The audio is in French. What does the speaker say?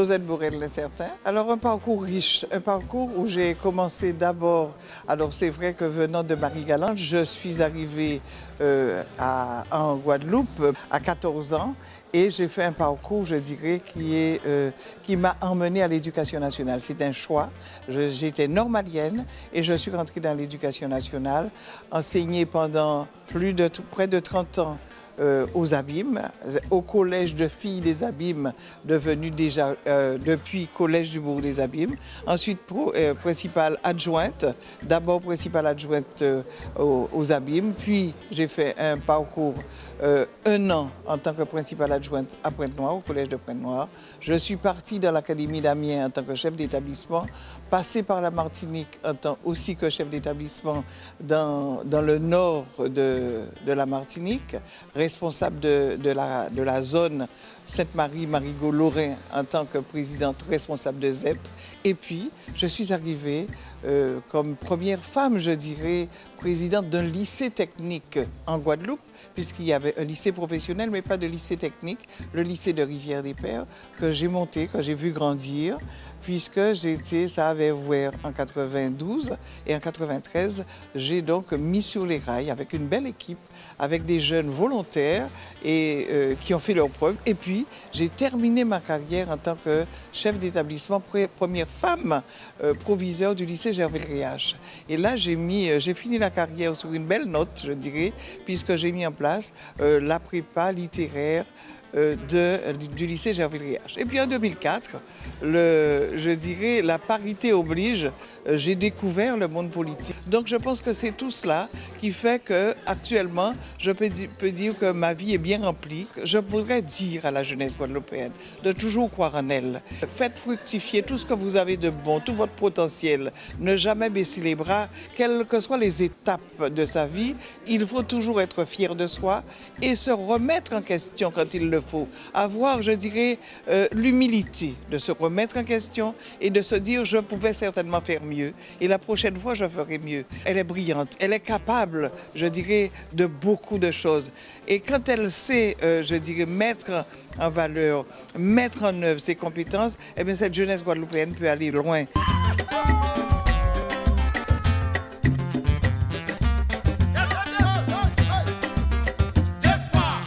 Josette Borel-Lecertain. Alors un parcours riche, un parcours où j'ai commencé d'abord, alors c'est vrai que venant de Marie-Galante, je suis arrivée en Guadeloupe à 14 ans et j'ai fait un parcours, je dirais, qui m'a emmenée à l'éducation nationale. C'est un choix. J'étais normalienne et je suis rentrée dans l'éducation nationale, enseignée pendant près de 30 ans aux Abîmes, au collège de filles des Abîmes, devenu déjà depuis collège du Bourg des Abîmes. Ensuite, principale adjointe, d'abord principale adjointe aux Abîmes, puis j'ai fait un parcours 1 an en tant que principale adjointe à Pointe-Noire, au collège de Pointe-Noire. Je suis partie dans l'académie d'Amiens en tant que chef d'établissement, passée par la Martinique en tant aussi que chef d'établissement dans le nord de la Martinique, responsable de la zone Sainte-Marie-Marigot-Lorrain en tant que présidente responsable de ZEP. Et puis, je suis arrivée comme première femme, je dirais, présidente d'un lycée technique en Guadeloupe, puisqu'il y avait un lycée professionnel, mais pas de lycée technique, le lycée de Rivière-des-Pères, que j'ai monté, que j'ai vu grandir, puisque ça avait ouvert en 92 et en 93, j'ai donc mis sur les rails avec une belle équipe, avec des jeunes volontaires et qui ont fait leurs preuves. Et puis, j'ai terminé ma carrière en tant que chef d'établissement, première femme proviseure du lycée Gervais-Riache. Et là, j'ai fini la carrière sur une belle note, je dirais, puisque j'ai mis en place la prépa littéraire du lycée Gervais-Riache. Et puis en 2004, je dirais, la parité oblige, j'ai découvert le monde politique. Donc je pense que c'est tout cela qui fait qu'actuellement, je peux dire que ma vie est bien remplie. Je voudrais dire à la jeunesse guadeloupéenne de toujours croire en elle. Faites fructifier tout ce que vous avez de bon, tout votre potentiel. Ne jamais baisser les bras, quelles que soient les étapes de sa vie. Il faut toujours être fier de soi et se remettre en question quand il le faut. Avoir, je dirais, l'humilité de se remettre en question et de se dire je pouvais certainement faire mieux et la prochaine fois je ferai mieux. Elle est brillante, elle est capable, je dirais, de beaucoup de choses. Et quand elle sait, je dirais, mettre en valeur, mettre en œuvre ses compétences, eh bien cette jeunesse guadeloupéenne peut aller loin.